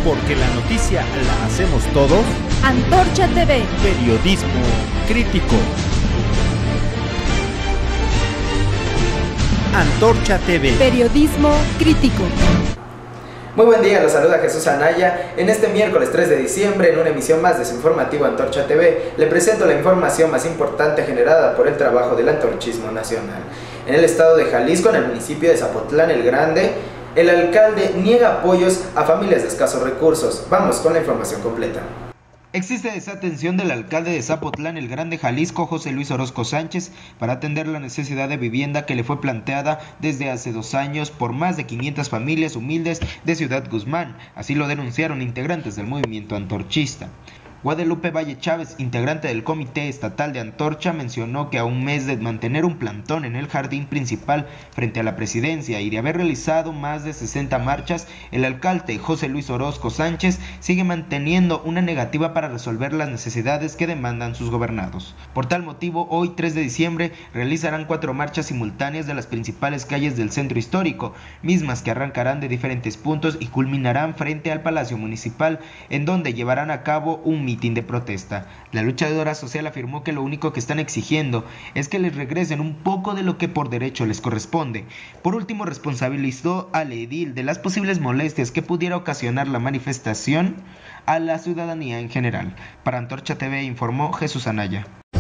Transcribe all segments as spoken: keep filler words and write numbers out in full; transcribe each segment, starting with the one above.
Porque la noticia la hacemos todos. Antorcha T V. Periodismo crítico. Antorcha T V. Periodismo crítico. Muy buen día, los saluda Jesús Anaya. En este miércoles tres de diciembre, en una emisión más de su informativo Antorcha T V, le presento la información más importante generada por el trabajo del antorchismo nacional. En el estado de Jalisco, en el municipio de Zapotlán el Grande, el alcalde niega apoyos a familias de escasos recursos. Vamos con la información completa. Existe desatención del alcalde de Zapotlán el Grande, Jalisco, José Luis Orozco Sánchez, para atender la necesidad de vivienda que le fue planteada desde hace dos años por más de quinientas familias humildes de Ciudad Guzmán. Así lo denunciaron integrantes del movimiento antorchista. Guadalupe Valle Chávez, integrante del Comité Estatal de Antorcha, mencionó que a un mes de mantener un plantón en el jardín principal frente a la presidencia y de haber realizado más de sesenta marchas, el alcalde José Luis Orozco Sánchez sigue manteniendo una negativa para resolver las necesidades que demandan sus gobernados. Por tal motivo, hoy tres de diciembre realizarán cuatro marchas simultáneas de las principales calles del centro histórico, mismas que arrancarán de diferentes puntos y culminarán frente al Palacio Municipal, en donde llevarán a cabo un mitin de protesta. La luchadora social afirmó que lo único que están exigiendo es que les regresen un poco de lo que por derecho les corresponde. Por último, responsabilizó al edil de las posibles molestias que pudiera ocasionar la manifestación a la ciudadanía en general. Para Antorcha T V informó Jesús Anaya.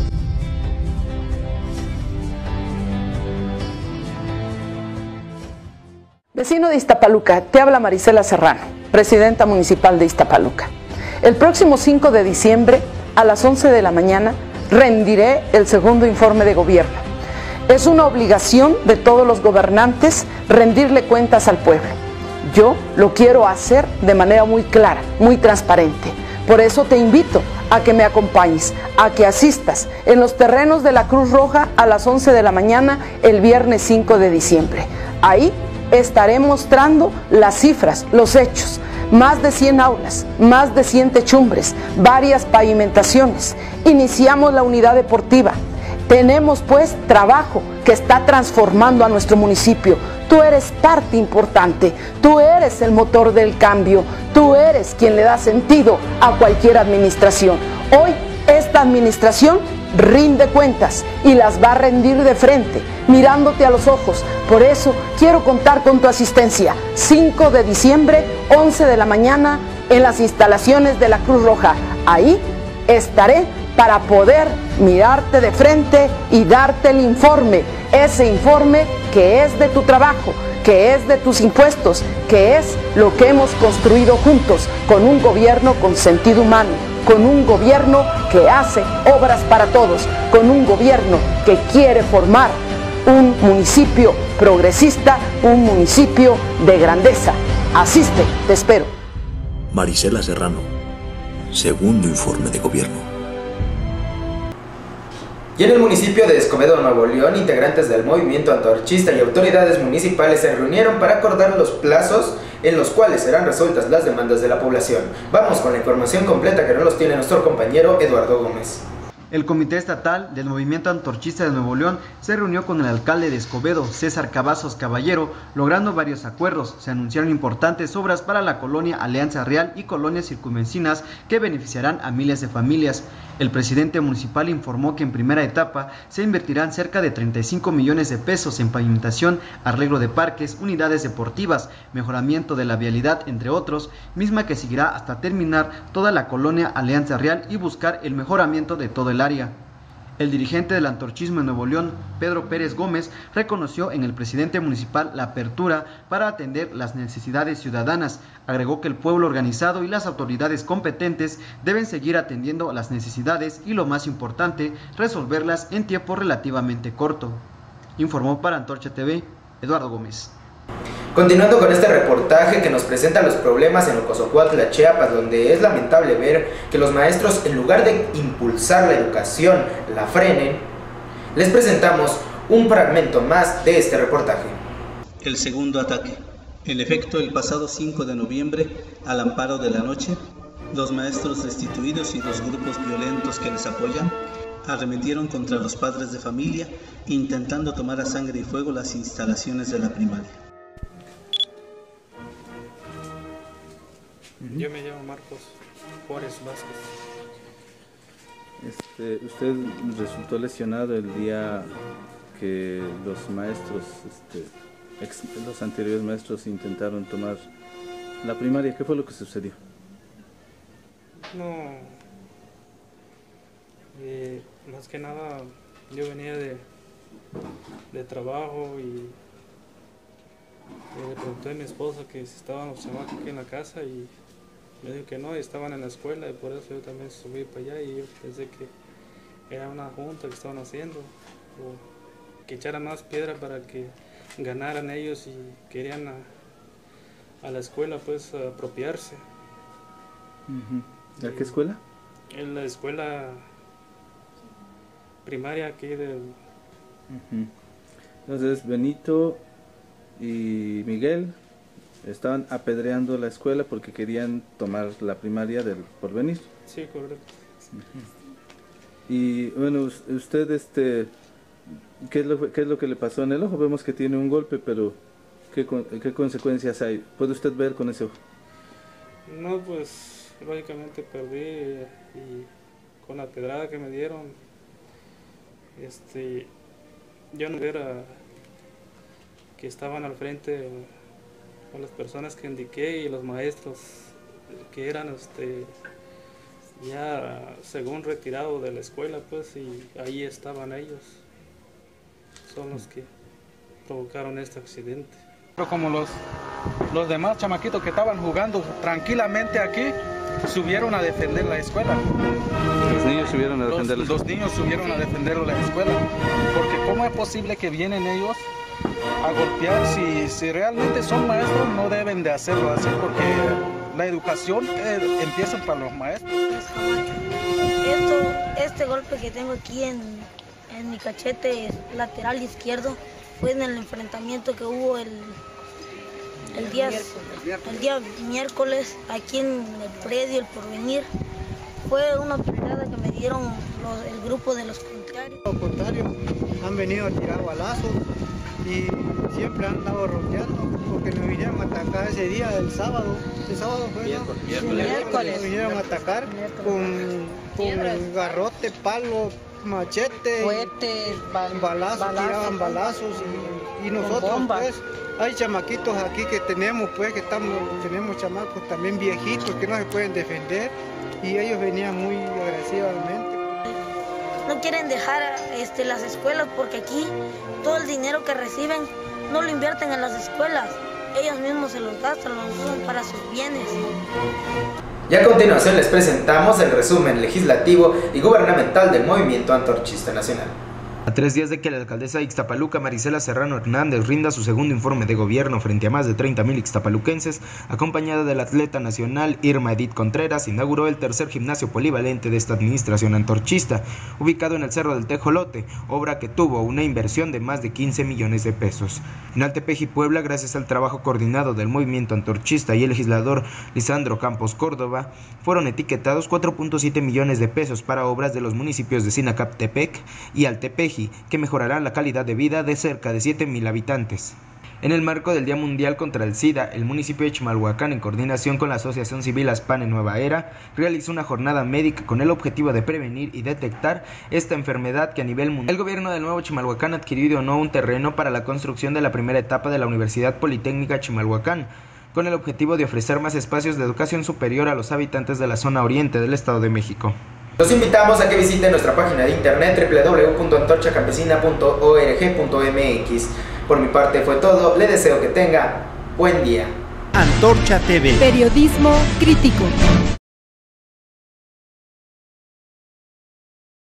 Vecino de Iztapaluca, te habla Marisela Serrano, presidenta municipal de Iztapaluca. El próximo cinco de diciembre, a las once de la mañana, rendiré el segundo informe de gobierno. Es una obligación de todos los gobernantes rendirle cuentas al pueblo. Yo lo quiero hacer de manera muy clara, muy transparente. Por eso te invito a que me acompañes, a que asistas en los terrenos de la Cruz Roja a las once de la mañana el viernes cinco de diciembre. Ahí estaré mostrando las cifras, los hechos. Más de cien aulas, más de cien techumbres, varias pavimentaciones. Iniciamos la unidad deportiva. Tenemos pues trabajo que está transformando a nuestro municipio. Tú eres parte importante, tú eres el motor del cambio, tú eres quien le da sentido a cualquier administración. Hoy esta administración rinde cuentas y las va a rendir de frente, mirándote a los ojos. Por eso quiero contar con tu asistencia. cinco de diciembre, once de la mañana, en las instalaciones de la Cruz Roja. Ahí estaré para poder mirarte de frente y darte el informe. Ese informe que es de tu trabajo, que es de tus impuestos, que es lo que hemos construido juntos con un gobierno con sentido humano, con un gobierno que hace obras para todos, con un gobierno que quiere formar un municipio progresista, un municipio de grandeza. Asiste, te espero. Marisela Serrano, segundo informe de gobierno. Y en el municipio de Escobedo, Nuevo León, integrantes del movimiento antorchista y autoridades municipales se reunieron para acordar los plazos en los cuales serán resueltas las demandas de la población. Vamos con la información completa que nos los tiene nuestro compañero Eduardo Gómez. El Comité Estatal del Movimiento Antorchista de Nuevo León se reunió con el alcalde de Escobedo, César Cavazos Caballero, logrando varios acuerdos. Se anunciaron importantes obras para la colonia Alianza Real y colonias circunvecinas que beneficiarán a miles de familias. El presidente municipal informó que en primera etapa se invertirán cerca de treinta y cinco millones de pesos en pavimentación, arreglo de parques, unidades deportivas, mejoramiento de la vialidad, entre otros, misma que seguirá hasta terminar toda la colonia Alianza Real y buscar el mejoramiento de todo el área. El dirigente del antorchismo en Nuevo León, Pedro Pérez Gómez, reconoció en el presidente municipal la apertura para atender las necesidades ciudadanas. Agregó que el pueblo organizado y las autoridades competentes deben seguir atendiendo las necesidades y, lo más importante, resolverlas en tiempo relativamente corto. Informó para Antorcha T V, Eduardo Gómez. Continuando con este reportaje que nos presenta los problemas en Ocosocuautla, Chiapas, donde es lamentable ver que los maestros, en lugar de impulsar la educación, la frenen, les presentamos un fragmento más de este reportaje. El segundo ataque. En efecto, el pasado cinco de noviembre, al amparo de la noche, los maestros destituidos y los grupos violentos que les apoyan arremetieron contra los padres de familia, intentando tomar a sangre y fuego las instalaciones de la primaria. Uh-huh. Yo me llamo Marcos Juárez Vázquez. Este, usted resultó lesionado el día que los maestros, este, ex, los anteriores maestros intentaron tomar la primaria. ¿Qué fue lo que sucedió? No, eh, más que nada yo venía de, de trabajo y, y le pregunté a mi esposa que si estaban los chamacos aquí en la casa y me dijo que no, estaban en la escuela y por eso yo también subí para allá y yo pensé que era una junta que estaban haciendo o que echaran más piedra para que ganaran ellos y querían a, a la escuela pues apropiarse. Uh-huh. ¿A qué escuela? En la escuela primaria aquí de... Uh-huh. Entonces Benito y Miguel estaban apedreando la escuela porque querían tomar la primaria del Porvenir. Sí, correcto. Uh-huh. Y bueno, usted, este, ¿qué es, lo, ¿qué es lo que le pasó en el ojo? Vemos que tiene un golpe, pero ¿qué, qué consecuencias hay? ¿Puede usted ver con ese ojo? No, pues lógicamente perdí y con la pedrada que me dieron, este, yo no era que estaban al frente con las personas que indiqué y los maestros que eran este ya según retirados de la escuela pues y ahí estaban ellos, son los que provocaron este accidente. Pero como los, los demás chamaquitos que estaban jugando tranquilamente aquí subieron a defender la escuela. Los niños subieron a defender los, la escuela. Los niños subieron a defender la escuela, porque ¿cómo es posible que vienen ellos a golpear si, si realmente son maestros? No deben de hacerlo así, porque la educación eh, empieza para los maestros. Esto, este golpe que tengo aquí en, en mi cachete lateral izquierdo fue en el enfrentamiento que hubo el, el, día, el día miércoles aquí en el predio El Porvenir. Fue una pedrada que me dieron los, el grupo de los contrarios. Los contrarios han venido a tirar balazos y siempre han estado rodeando porque nos vinieron a atacar ese día del sábado. ¿El sábado fue? Miércoles. ¿No? Miércoles. Miércoles. Nos vinieron a atacar con, con garrote, palo, machete, cohetes, bal balazos, balazos, tiraban balazos y, y nosotros pues hay chamaquitos aquí que tenemos pues que estamos tenemos chamacos también viejitos que no se pueden defender y ellos venían muy agresivamente. No quieren dejar este, las escuelas porque aquí todo el dinero que reciben no lo invierten en las escuelas, ellos mismos se los gastan, los usan para sus bienes. Y a continuación les presentamos el resumen legislativo y gubernamental del Movimiento Antorchista Nacional. A tres días de que la alcaldesa de Ixtapaluca, Marisela Serrano Hernández, rinda su segundo informe de gobierno frente a más de treinta mil ixtapaluquenses, acompañada del atleta nacional Irma Edith Contreras, inauguró el tercer gimnasio polivalente de esta administración antorchista, ubicado en el Cerro del Tejolote, obra que tuvo una inversión de más de quince millones de pesos. En Altepeji, Puebla, gracias al trabajo coordinado del movimiento antorchista y el legislador Lisandro Campos Córdoba, fueron etiquetados cuatro punto siete millones de pesos para obras de los municipios de Sinacaptepec y Altepeji, que mejorarán la calidad de vida de cerca de siete mil habitantes. En el marco del Día Mundial contra el SIDA, el municipio de Chimalhuacán, en coordinación con la Asociación Civil Aspane Nueva Era, realizó una jornada médica con el objetivo de prevenir y detectar esta enfermedad que a nivel mundial. El gobierno del Nuevo Chimalhuacán adquirió y donó un terreno para la construcción de la primera etapa de la Universidad Politécnica Chimalhuacán, con el objetivo de ofrecer más espacios de educación superior a los habitantes de la zona oriente del Estado de México. Los invitamos a que visiten nuestra página de internet doble u doble u doble u punto antorcha campesina punto org punto m x. Por mi parte fue todo, le deseo que tenga buen día. Antorcha T V. Periodismo crítico.